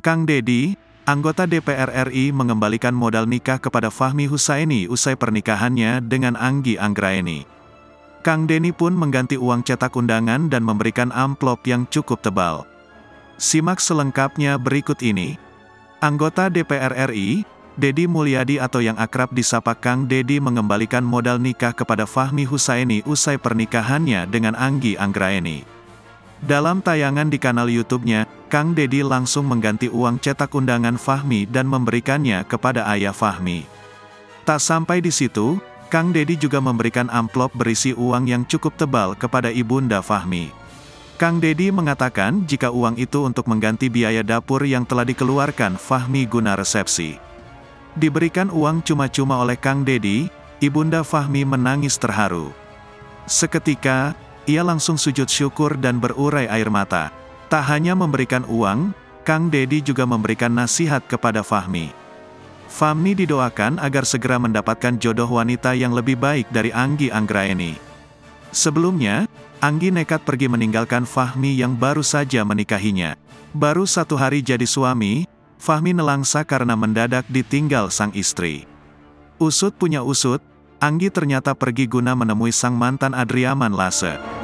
Kang Deddy, anggota DPR RI mengembalikan modal nikah kepada Fahmi Husaini usai pernikahannya dengan Anggi Anggraeni. Kang Deddy pun mengganti uang cetak undangan dan memberikan amplop yang cukup tebal. Simak selengkapnya berikut ini. Anggota DPR RI, Deddy Mulyadi atau yang akrab disapa Kang Deddy mengembalikan modal nikah kepada Fahmi Husaini usai pernikahannya dengan Anggi Anggraeni. Dalam tayangan di kanal YouTube-nya, Kang Deddy langsung mengganti uang cetak undangan Fahmi dan memberikannya kepada ayah Fahmi. Tak sampai di situ, Kang Deddy juga memberikan amplop berisi uang yang cukup tebal kepada ibunda Fahmi. Kang Deddy mengatakan jika uang itu untuk mengganti biaya dapur yang telah dikeluarkan Fahmi guna resepsi. Diberikan uang cuma-cuma oleh Kang Deddy, ibunda Fahmi menangis terharu. Seketika, ia langsung sujud syukur dan berurai air mata. Tak hanya memberikan uang, Kang Deddy juga memberikan nasihat kepada Fahmi. Fahmi didoakan agar segera mendapatkan jodoh wanita yang lebih baik dari Anggi Anggraeni. Sebelumnya, Anggi nekat pergi meninggalkan Fahmi yang baru saja menikahinya. Baru 1 hari jadi suami, Fahmi nelangsa karena mendadak ditinggal sang istri. Usut punya usut, Anggi ternyata pergi guna menemui sang mantan Adriaman Lase.